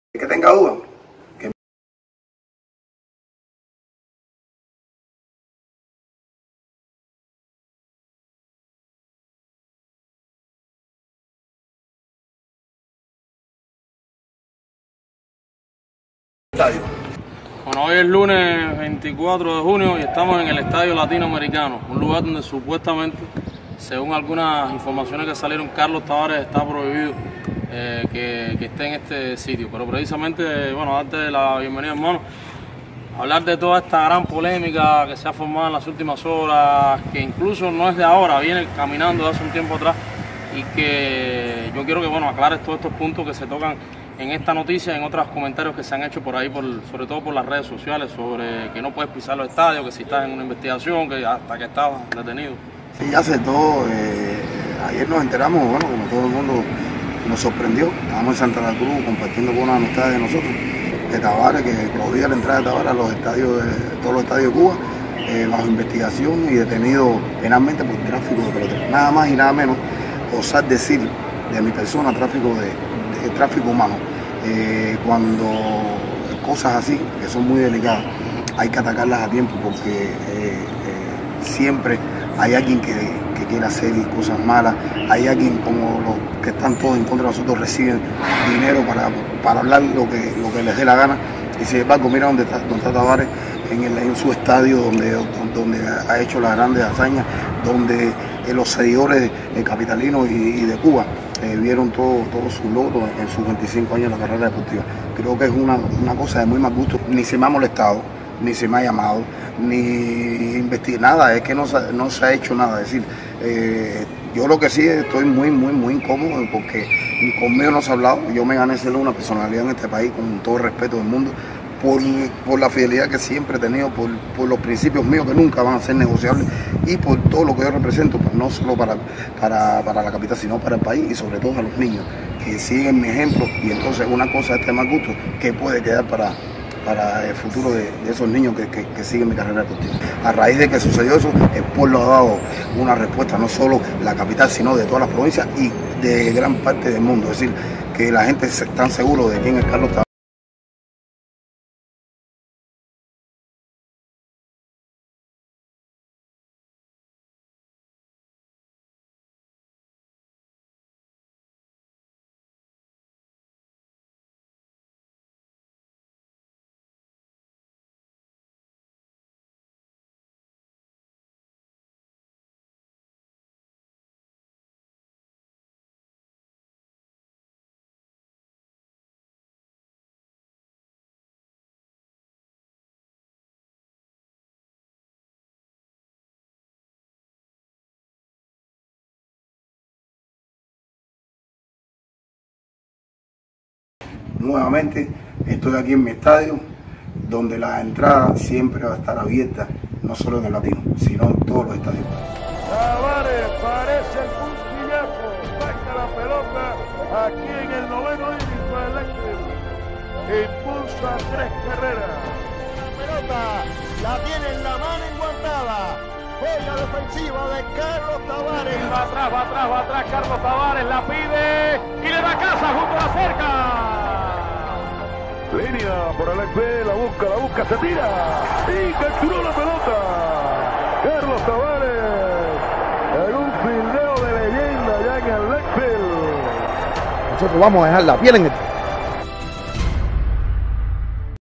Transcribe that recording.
Que tenga duda, que estadio. Bueno, hoy es lunes 24 de junio y estamos en el Estadio Latinoamericano, un lugar donde supuestamente, según algunas informaciones que salieron, Carlos Tavares está prohibido que esté en este sitio. Pero precisamente, bueno, darte la bienvenida, hermano, hablar de toda esta gran polémica que se ha formado en las últimas horas, que incluso no es de ahora, viene caminando de hace un tiempo atrás, y que yo quiero que, bueno, aclares todos estos puntos que se tocan en esta noticia, en otros comentarios que se han hecho por ahí, sobre todo por las redes sociales, sobre que no puedes pisar los estadios, que si estás en una investigación, que hasta que estabas detenido. Sí, hace todo. Ayer nos enteramos, bueno, como todo el mundo nos sorprendió. Estábamos en Santa Cruz compartiendo con una amistad de nosotros, de Tavares, que prohibía la entrada de Tavares a los estadios, todos los estadios de Cuba, bajo investigación y detenido penalmente por tráfico de peloteros. Nada más y nada menos osar decir de mi persona tráfico de tráfico humano. Cuando cosas así, que son muy delicadas, hay que atacarlas a tiempo, porque siempre hay alguien que quiere hacer cosas malas, hay alguien, como los que están todos en contra de nosotros, reciben dinero para hablar lo que les dé la gana. Y sin embargo, mira dónde está Tavares, en su estadio donde ha hecho las grandes hazañas, donde los seguidores capitalinos y de Cuba vieron todo su logro en sus 25 años de la carrera deportiva. Creo que es una cosa de muy mal gusto. Ni se me ha molestado, ni se me ha llamado, ni investigado nada, es que no se ha hecho nada. Es decir, yo lo que sí estoy muy incómodo, porque conmigo no se ha hablado. Yo me gané ser una personalidad en este país con todo el respeto del mundo, por la fidelidad que siempre he tenido, por los principios míos que nunca van a ser negociables, y por todo lo que yo represento, pues no solo para la capital, sino para el país, y sobre todo a los niños que siguen mi ejemplo. Y entonces una cosa de este mal gusto que puede quedar para el futuro de esos niños que siguen mi carrera deportiva. A raíz de que sucedió eso, el pueblo ha dado una respuesta, no solo la capital, sino de todas las provincias y de gran parte del mundo. Es decir, que la gente está seguro de quién es Carlos Tavares. Nuevamente estoy aquí en mi estadio, donde la entrada siempre va a estar abierta, no solo en el Latino, sino en todos los estadios. Tavares parece el cuchillazo, saca la pelota aquí en el noveno inning para el Electric, impulsa 3 carreras. Pelota la tiene en la mano enguantada. Joya defensiva de Carlos Tavares. Va atrás, Carlos Tavares la pide y le da casa junto a la cerca. Línea por el XB, la busca, se tira y capturó la pelota. Carlos Tavares en un fildeo de leyenda ya en el Lexfield. Nosotros vamos a dejar la piel en el